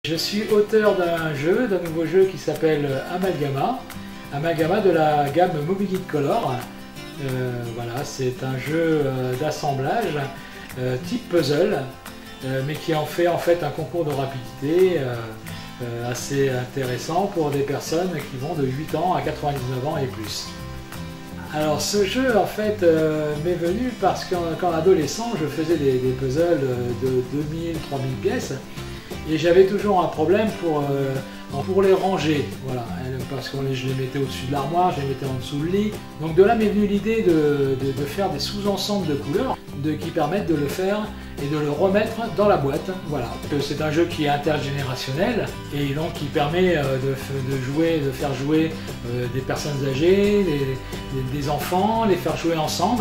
Je suis auteur d'un nouveau jeu qui s'appelle Amalgama. Amalgama de la gamme Moby Geek Color. Voilà, c'est un jeu d'assemblage type puzzle, mais qui en fait un concours de rapidité assez intéressant pour des personnes qui vont de 8 ans à 99 ans et plus. Alors ce jeu en fait m'est venu parce qu'en adolescent je faisais des puzzles de 2000-3000 pièces et j'avais toujours un problème pour les ranger, voilà, parce que je les mettais au-dessus de l'armoire, je les mettais en dessous du lit. Donc de là m'est venue l'idée de faire des sous-ensembles de couleurs qui permettent de le faire et de le remettre dans la boîte. Voilà. C'est un jeu qui est intergénérationnel et donc qui permet de faire jouer des personnes âgées, des enfants, les faire jouer ensemble.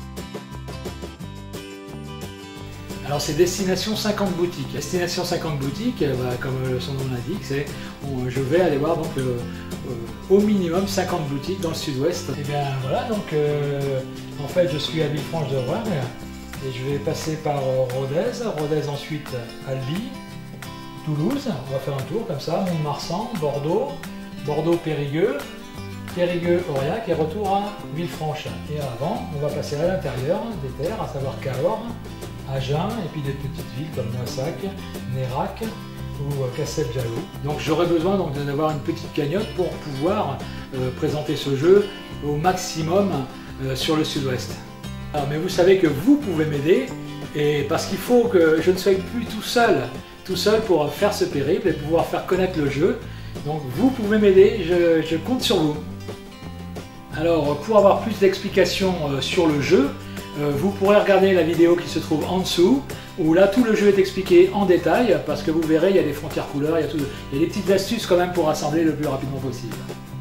Alors c'est Destination 50 boutiques. Destination 50 boutiques, comme son nom l'indique, je vais aller voir donc au minimum 50 boutiques dans le sud-ouest. Et bien voilà, donc en fait je suis à Villefranche-de-Rouergue et je vais passer par Rodez ensuite Albi, Toulouse, on va faire un tour comme ça, Mont-de-Marsan, Bordeaux-Périgueux, Périgueux-Aurillac et retour à Villefranche. Et avant, on va passer à l'intérieur des terres, à savoir Cahors, Agen et puis des petites villes comme Moissac, Nérac ou Casteljalou. Donc j'aurai besoin d'avoir une petite cagnotte pour pouvoir présenter ce jeu au maximum sur le sud-ouest. Mais vous savez que vous pouvez m'aider et parce qu'il faut que je ne sois plus tout seul pour faire ce périple et pouvoir faire connaître le jeu. Donc vous pouvez m'aider, je compte sur vous. Alors pour avoir plus d'explications sur le jeu, vous pourrez regarder la vidéo qui se trouve en dessous, où là tout le jeu est expliqué en détail, parce que vous verrez, il y a des frontières couleurs, il y a des petites astuces quand même pour assembler le plus rapidement possible.